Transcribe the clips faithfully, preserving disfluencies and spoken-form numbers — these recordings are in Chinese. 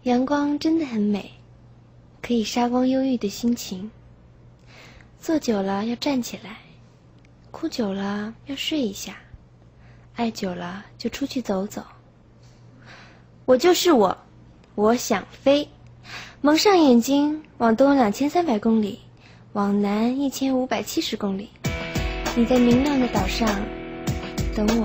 阳光真的很美，可以杀光忧郁的心情。坐久了要站起来，哭久了要睡一下，爱久了就出去走走。我就是我，我想飞。蒙上眼睛，往东两千三百公里，往南一千五百七十公里。你在明亮的岛上等我。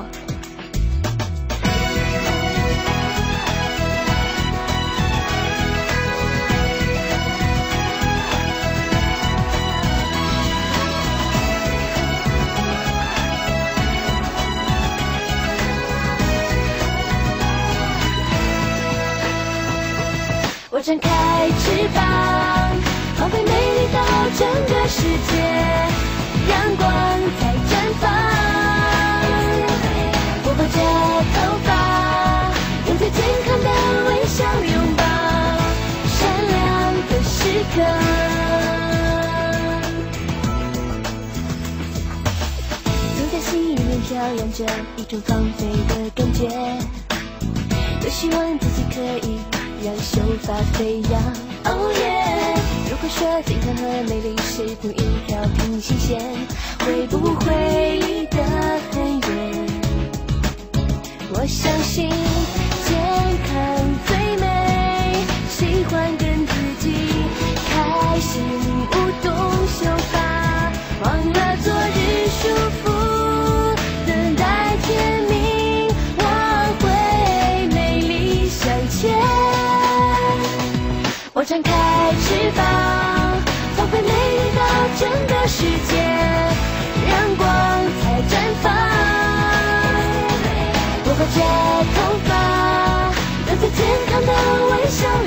我展开翅膀，放飞美丽到整个世界，阳光在绽放。我抱着头发，用最健康的微笑拥抱闪亮的时刻。总在心里面飘扬着一种放飞的感觉，多希望自己可以让秀发飞扬。Oh yeah！ 如果说健康和美丽是同一条平行线，会不会离得很远？我相信健康最美，喜欢跟自己开心舞动秀发，忘了昨日束缚，等待天明，我会美丽向前。我展开翅膀，放飞美丽到整个世界，阳光在绽放。我抱着头发，用最健康的微笑